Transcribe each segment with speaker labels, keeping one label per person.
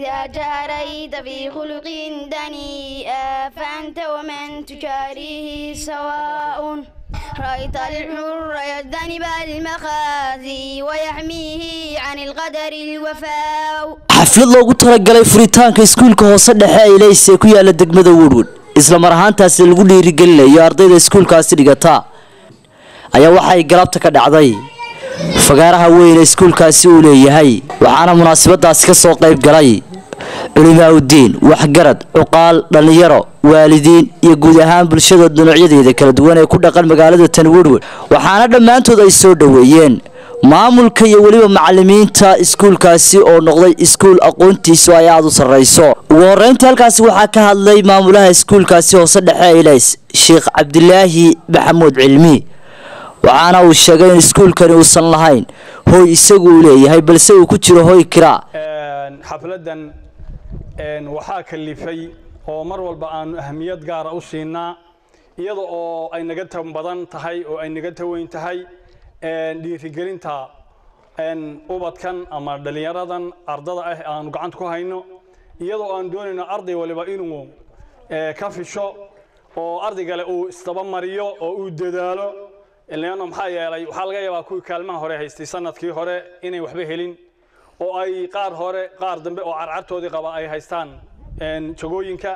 Speaker 1: إذا جاريت في خلق دنيئا فأنت ومن تجاريه سواء رأيت الحر يجتنب المخازي ويحميه عن القدر الوفاء
Speaker 2: xaflad loogu talagalay furitaanka iskuulka hoose dhexe ee Ilays ku yaala degmada Woodwood isla mar ahaantaas lagu dhiirigelinayo ardayda iskuulkaasi dhigata ayaa waxay galabta ka dhacday fagaaraha weyn ee iskuulkaasi uu leeyahay waxaana munaasabadaas ka soo qayb galay culimaaddin waxgarad uqaal dhalinyaro waalidiin iyo guud ahaan bulshada dhinacyadeeda kala duwan ee ku dhaqan magaalada tan Woodwood waxaana dhamaantood ay soo dhaweeyeen maamulka iyo waliba macallimiinta iskuulkaasi oo noqday iskuul aqoontiisu ay aad u sareyso ugu horeyntii halkaas waxaa ka hadlay maamulaha iskuulkaasi hoose dhexe ee Ilays Sheekh Cabdilaahi Maxamuud Cilmi waxaana uu sheegay in iskuulkani uusan lahayn hooy isagu u leeyahay balse uu ku jiro hooy kira
Speaker 3: xafladan waxaa kalifay oo mar walba aan ahmiyad gaar ah u siinaa iyada oo ay naga tan badan tahay oo ay naga taweyn tahay dhiirigelinta ubadkan ama dhalinyaradan ardada ah aan gacanta ku hayno iyadoo aan doonayno arday waliba inuu ka fisho oo arday kale uu istaba mariyo oo uu dadaalo ilaa maxaa yeelay waxa laga yaabaa kuwii kaalmaha hore haystay sanadkii hore inay waxba helin oo ay qaar dambe oo carcartoodii qaba ay haystaan jagooyinka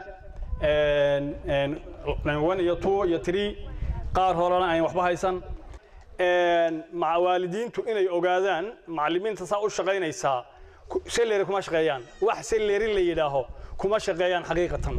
Speaker 3: 1 iyo 2 iyo 3 qaar horena ay waxba haysan waalidiintu inay ogaadaan macallimiinta saa u shaqeynaysa salary kuma shaqeeyaan wax salary la yidhaaho kuma shaqeeyaan xaqiiqatan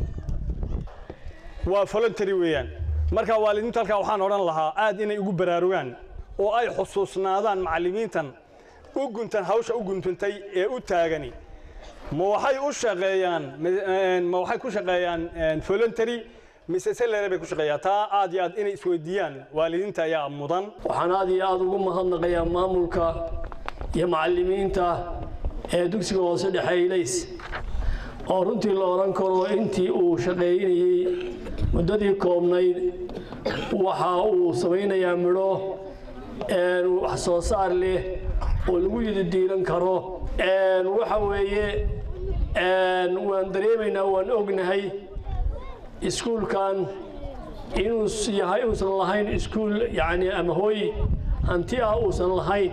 Speaker 3: waa voluntary weeyaan marka waalidiinta halka waxaan oran lahaa aad inay ugu baraarugaan oo ay xusuusnaadaan macallimiintan u guntan hawsha u guntantay ee u taagani ma waxay u shaqeeyaan ma waxay ku shaqeeyaan voluntary mise salary bay ku shaqeeyaan taa aad iyo aad inay isweydiiyaan waalidiinta ayaa mudan
Speaker 4: waxaan aad iyo aad ugu mahadnaqayaa maamulka iyo macallimiinta ee dugsiga hoose dhexe Ilays oo runtii la oran karo intii uu shaqeynayay muddadii koobnayd waxa uu samaynayaa midho wax soo saar leh oo lagu yiddiilan karo waxa weeye waan dareemaynaa waan ognahay iskuulkan inuu yahay uusan lahayn iskuul yani ama hooy hanti ah uusan lahayn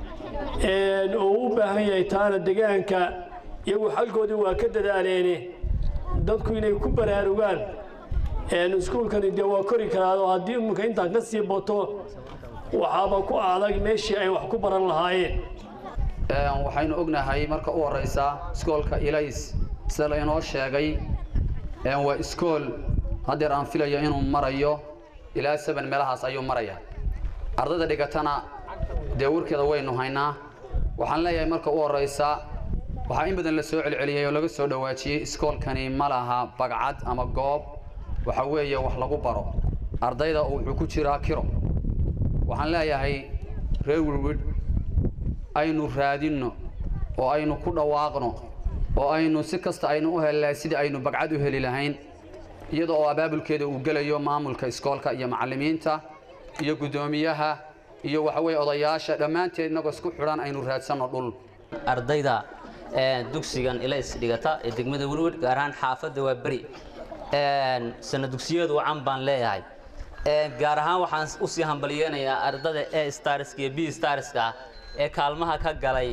Speaker 4: oo u baahan yahay taana deegaanka iyagu xalkoodii waa ka dadaaleen dadku inay ku baraarugaan iskuulkani dee waa kori karaa haddii umka intaan ka sii bato waxaaba ku adag meeshii ay wax ku baran lahaayeen
Speaker 5: waxaynu ognahay marka u horeysa iskoolka Ilays sida inoo sheegay waa iskool hadeer aan filayo inuu marayo ilaa 7 meelahaas ayuu maraya ardayda dhigatana dee warkeeda waynu haynaa waxaan leeyahay marka u horeysa waxa in badan la soo celceliyay oo laga soo dhawaajiyay iskoolkani ma laha bagcad ama goob waxa weeye wax lagu baro ardayda wuxuu ku jiraa kiro waxaan leeyahay reer Woodwood aynu raadino oo aynu ku dhawaaqno oo aynu si kasta aynu u helnaa sidii aynu bagcad u heli lahayn iyadoo abaabulkeeda uu galayo maamulka iskoolka iyo macallimiinta iyo gudoomiyaha iyo waxa weeye odayaasha dhamaanteed inaga isku xidhan aynu raadsano dhul
Speaker 6: ardayda dugsigan Ilays dhigata ee degmada Woodwood gaar ahaan xaafadda waa bari sanad dugsiyadu wacan baan leeyahay gaar ahaan waxaan u sii hambaliyeenayaa ardayda A stars iyo B stars ee kaalmaha ka galay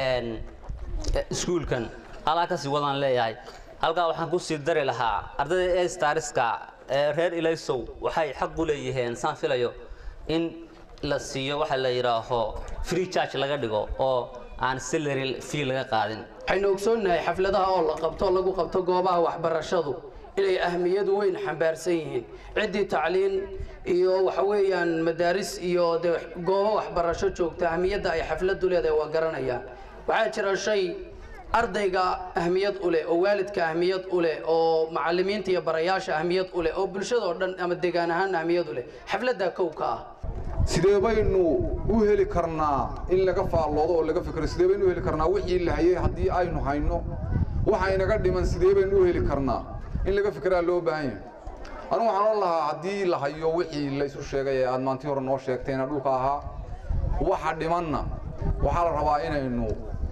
Speaker 6: iskuulkan halka si wadan leeyahay halka waxaan ku sii dari lahaa ardayda A stars reer Ilaysow waxay xaq u leeyihiin saan filayo in la siiyo waxa la yiraahdo free charge laga dhigo oo aan salary fee laga qaadin
Speaker 7: waxaynu ogsoonahay xafladaha oo la qabto lagu qabto goobaha waxbarashadu inay ahmiyad weyn xambaarsan yihiin cidii tacliin iyo waxa weeyaan madaaris iyo goobo waxbarasho joogta ahmiyadda ay xafladu leedahay waa garanayaan waxaa jira shay ardayga ahmiyad u leh oo waalidka ahmiyad u leh oo macallimiinta iyo barayaasha ahmiyad u leh oo bulshada oo dhan ama deegaan ahaan ahmiyad u leh xafladda kowka ah
Speaker 8: sidee baynu u heli karnaa in laga faalloodo oo laga fikiro sidee baynu u heli karnaa wixii la hayay haddii aynu hayno waxa inaga dhiman sidee baynu u heli karnaa in laga fikiraa loo baahan yahay anigu waxaan lahaa haddii la hayo wixii la isu sheegay ee aad maantii hore noo sheegtayna dhulka ahaa waxa dhimanna waxaa la rabaa inaynu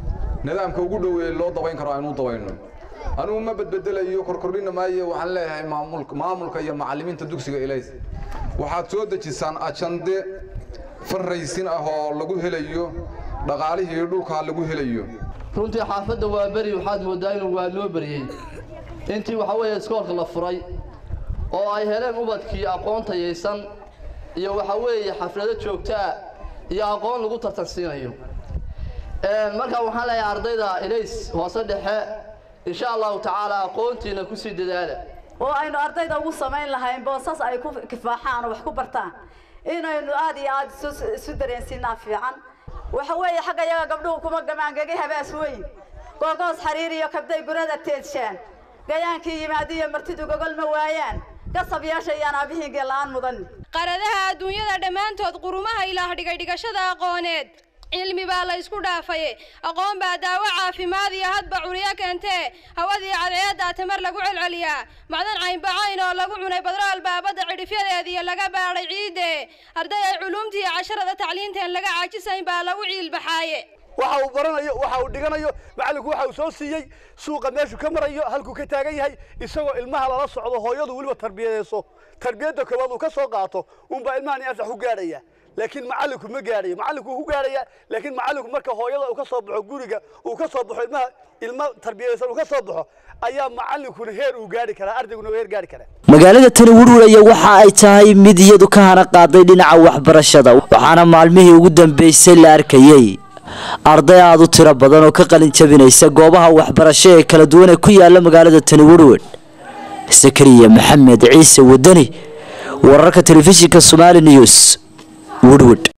Speaker 8: nidaamka ugu dhoweey loo dabayn karo aynu dabayno anigu ma badbedelayo korkordhina maayo waxaan leeyahay maamulka iyo macallimiinta dugsiga Ilays waxaad soo dejisaan ajande farraysin ah oo lagu helayo dhaqaalihii dhulka lagu helayo
Speaker 9: runtii xaafadda waa bari waxaad moodaa inuu waa loo bariyay intii waxa weeye iskoolka la furay oo ay heleen ubadkii aqoon tayeysan iyo waxa weeye xaflado joogto ah iyo aqoon lagu tartansiinayo marka waxaan leeyahay ardayda Ilays hoose dhexe insha Allah ta'ala aqoontiina ku sii dadaala
Speaker 10: oo aynu ardayda ugu sameyn lahayn boosas ay ku kifaaxaan wax ku bartaan inaynu aad iyo aad isu dareensiinaa fiican waxa weeye xagga yaga gabdhuhu kuma gamaangagay habaas weyn googoos xariir iyo kabday gurada teedshaan gayaankii yimaadiyo martidu gogol ma waayaan qasab yeeshayaan abihiin geelaan mudan
Speaker 11: qaradaha adduunyada dhamaantood qurumaha ilaah dhigashada aqooneed cilmi baa la isku dhaafay aqoon baa daawo caafimaad iyo hadba curiya keentee hawadii cadceedda tamar lagu celceliyaa macdan caynbacayn oo lagu cunay badrool baabada cidhifyadeedii laga baaray ciide arday ay culumtii casharada tacliinteen laga caajisayn baa lagu ciil baxaaye
Speaker 12: waxa uu baranayo waxa uu dhiganayo macallinku waxa uu soo siiyay suuqa meeshu ka marayo halku ka taagan yahay isagoo ilmaha la socdo hooyadu waliba tarbiyadeyso tarbiyada koowaad uu ka soo qaato uunba ilmahan afsax u gaaraya laakiin macallinku ma gaarayo macallinku uu gaaraya laakiin macallinku marka hooyada uu ka soo baxo guriga uu ka soo baxo ilma tarbiyadeysan uu ka soo baxo ayaa macallinkuna heer uu gaari kara ardayguna heer gaari kara
Speaker 2: magaalada Tani Woodwood waxa ay tahay mid iyadu ka hana qaaday dhinaca waxbarashada waxaana maalmihii ugu dambeysay la arkayay arday aad u tiro badan oo ka qalin jabinaysa goobaha waxbarasho ee kala duwan ee ku yaala magaalada Tani Woodwood Sakariya Maxamed Ciise Wadani wararka telefishinka Somali News Woodwood